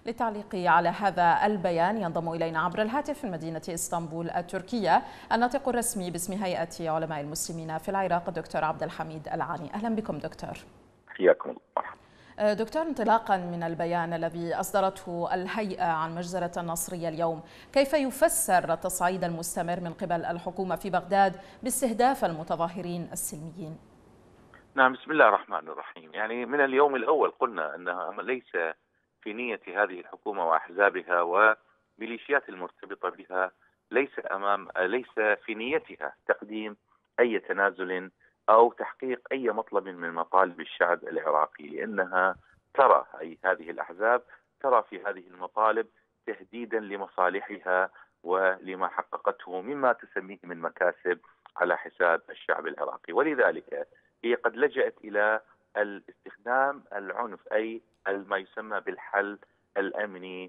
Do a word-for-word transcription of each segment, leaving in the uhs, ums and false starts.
للتعليق على هذا البيان ينضم إلينا عبر الهاتف من مدينة إسطنبول التركية الناطق الرسمي باسم هيئة علماء المسلمين في العراق الدكتور عبد الحميد العاني. أهلا بكم دكتور. حياكم الله. دكتور، انطلاقا من البيان الذي أصدرته الهيئة عن مجزرة النصرية اليوم، كيف يفسر التصعيد المستمر من قبل الحكومة في بغداد باستهداف المتظاهرين السلميين؟ نعم، بسم الله الرحمن الرحيم. يعني من اليوم الأول قلنا أنها ليس في نية هذه الحكومة وأحزابها وميليشيات المرتبطة بها، ليس أمام ليس في نيتها تقديم أي تنازل أو تحقيق أي مطلب من مطالب الشعب العراقي، لأنها ترى أي هذه الأحزاب ترى في هذه المطالب تهديدا لمصالحها ولما حققته مما تسميه من مكاسب على حساب الشعب العراقي، ولذلك هي قد لجأت إلى الاستخدام العنف، أي ما يسمى بالحل الأمني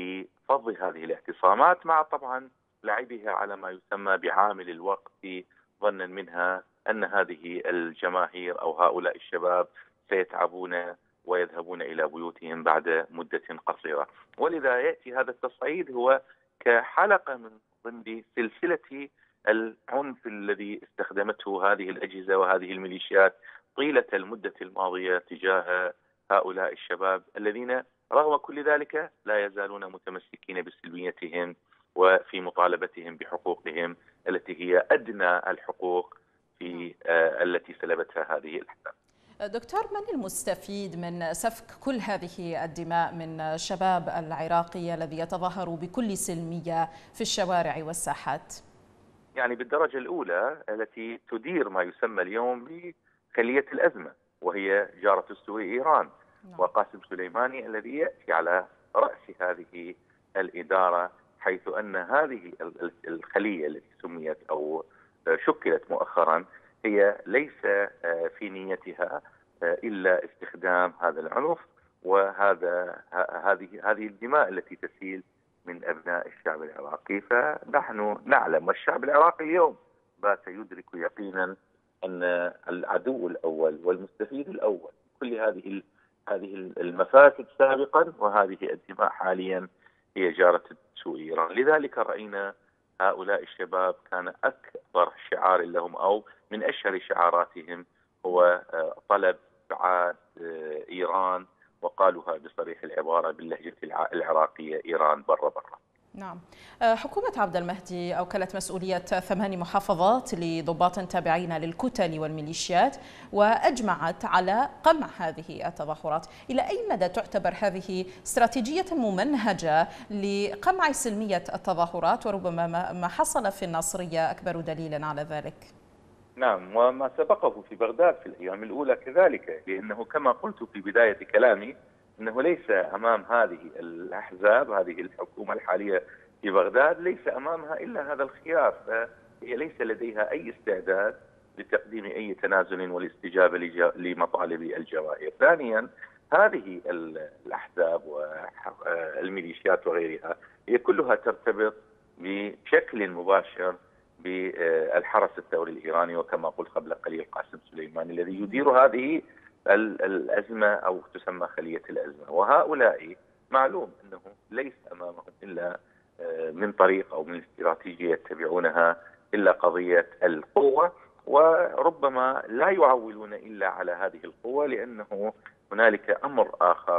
لفض هذه الاعتصامات، مع طبعا لعبها على ما يسمى بعامل الوقت، ظنا منها أن هذه الجماهير أو هؤلاء الشباب سيتعبون ويذهبون إلى بيوتهم بعد مدة قصيرة. ولذا يأتي هذا التصعيد هو كحلقة من ضمن سلسلة العنف الذي استخدمته هذه الأجهزة وهذه الميليشيات طيلة المدة الماضية تجاه هؤلاء الشباب الذين رغم كل ذلك لا يزالون متمسكين بسلميتهم وفي مطالبتهم بحقوقهم التي هي أدنى الحقوق في آه التي سلبتها هذه الأحزاب. دكتور، من المستفيد من سفك كل هذه الدماء من شباب العراقي الذي يتظاهر بكل سلمية في الشوارع والساحات؟ يعني بالدرجة الأولى التي تدير ما يسمى اليوم بخلية الأزمة، وهي جارة السوء إيران وقاسم سليماني الذي يأتي على رأس هذه الإدارة، حيث أن هذه الخلية التي سميت أو شكلت مؤخرا هي ليس في نيتها إلا استخدام هذا العنف وهذا هذه هذه الدماء التي تسيل من أبناء الشعب العراقي. فنحن نعلم والشعب العراقي اليوم بات يدرك يقينا أن العدو الأول والمستفيد الأول كل هذه هذه المفاسد سابقا وهذه الدماء حاليا هي جارة سوء إيران. لذلك رأينا هؤلاء الشباب كان أكبر شعار لهم أو من أشهر شعاراتهم هو طلب ابعاد إيران، وقالوها بصريح العبارة باللهجة العراقية: إيران برا برا. نعم. حكومة عبد المهدي أوكلت مسؤولية ثمان محافظات لضباط تابعين للكتل والميليشيات وأجمعت على قمع هذه التظاهرات. إلى أي مدى تعتبر هذه استراتيجية ممنهجة لقمع سلمية التظاهرات، وربما ما حصل في الناصرية أكبر دليل على ذلك؟ نعم، وما سبقه في بغداد في الأيام الأولى كذلك، لأنه كما قلت في بداية كلامي أنه ليس أمام هذه الأحزاب هذه الحكومة الحالية في بغداد ليس أمامها إلا هذا الخيار، فهي ليس لديها أي استعداد لتقديم أي تنازل والاستجابة لمطالب الجماهير. ثانيا، هذه الأحزاب والميليشيات وغيرها هي كلها ترتبط بشكل مباشر بالحرس الثوري الإيراني، وكما قلت قبل قليل قاسم سليماني الذي يدير هذه الأزمة أو تسمى خلية الأزمة. وهؤلاء معلوم أنه ليس أمامهم إلا من طريق أو من استراتيجية يتبعونها إلا قضية القوة، وربما لا يعولون إلا على هذه القوة لأنه هنالك أمر آخر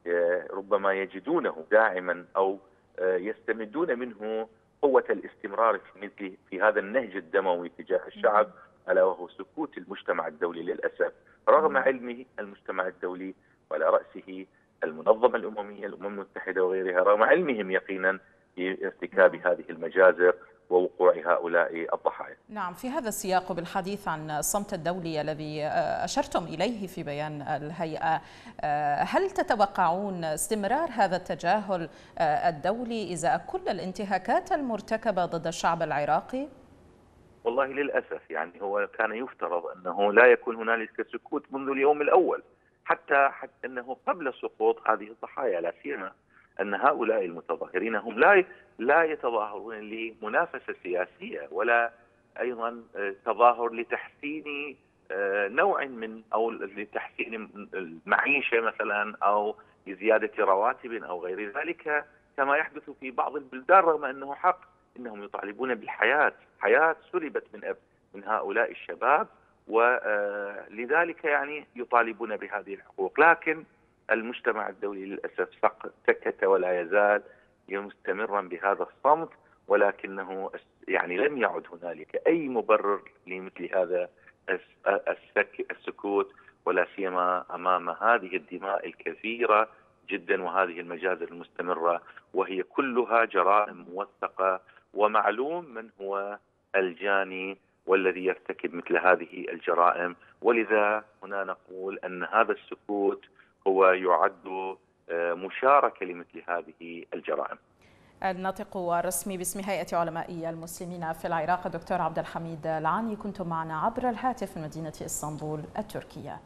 ربما يجدونه داعما أو يستمدون منه قوة الاستمرار في مثل في هذا النهج الدموي تجاه الشعب، ألا وهو سكوت المجتمع الدولي للأسف، رغم علمه المجتمع الدولي وعلى رأسه المنظمة الأممية الأمم المتحدة وغيرها، رغم علمهم يقينا بارتكاب هذه المجازر ووقوع هؤلاء الضحايا. نعم، في هذا السياق بالحديث عن الصمت الدولي الذي أشرتم إليه في بيان الهيئة، هل تتوقعون استمرار هذا التجاهل الدولي إزاء كل الانتهاكات المرتكبة ضد الشعب العراقي؟ والله للأسف يعني هو كان يفترض أنه لا يكون هنالك سكوت منذ اليوم الأول، حتى حتى أنه قبل سقوط هذه الضحايا، لا سيما أن هؤلاء المتظاهرين هم لا لا يتظاهرون لمنافسة سياسية ولا أيضا تظاهر لتحسين نوع من أو لتحسين المعيشة مثلا أو لزيادة رواتب أو غير ذلك كما يحدث في بعض البلدان، رغم أنه حق إنهم يطالبون بالحياة، حياة سلبت من من هؤلاء الشباب، ولذلك يعني يطالبون بهذه الحقوق. لكن المجتمع الدولي للأسف سكت ولا يزال مستمرا بهذا الصمت، ولكنه يعني لم يعد هنالك أي مبرر لمثل هذا السكوت، ولا سيما أمام هذه الدماء الكثيرة جدا وهذه المجازر المستمرة، وهي كلها جرائم موثقة ومعلوم من هو الجاني والذي يرتكب مثل هذه الجرائم. ولذا هنا نقول أن هذا السكوت هو يعد مشاركة لمثل هذه الجرائم. الناطق الرسمي باسم هيئة علماء المسلمين في العراق الدكتور عبد الحميد العاني، كنتم معنا عبر الهاتف من مدينة اسطنبول التركية.